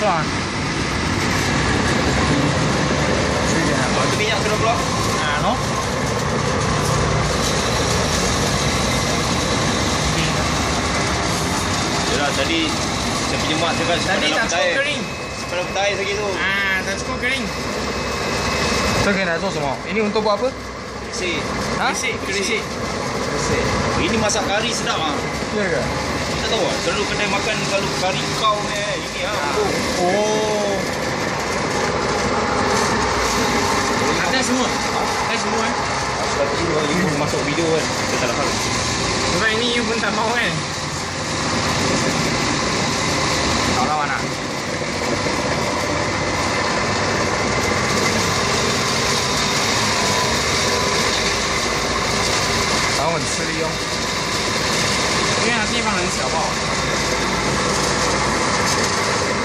lah. Itu minyak sudah keluar. No? Yalah, tadi saya punya mak cakap Tadi tak cukup kering. Kalau petai lagi tu. Tak cukup kering. Itu kena tu semua. Ini untuk buat apa? Kerisik. Kerisik. Ini masak kari sedap ah. Ya ke? Tak tahu ah. Selalu kedai makan kalau kari kau ni ini ah. Oh. Ada semua. Ada semua Astagfirullah, you pun masuk video kan. Saya tak dapat. Sebab ini you pun tak mau kan? Tahu lah mana? Tahu很吃力哦，因为它地方很小，不好。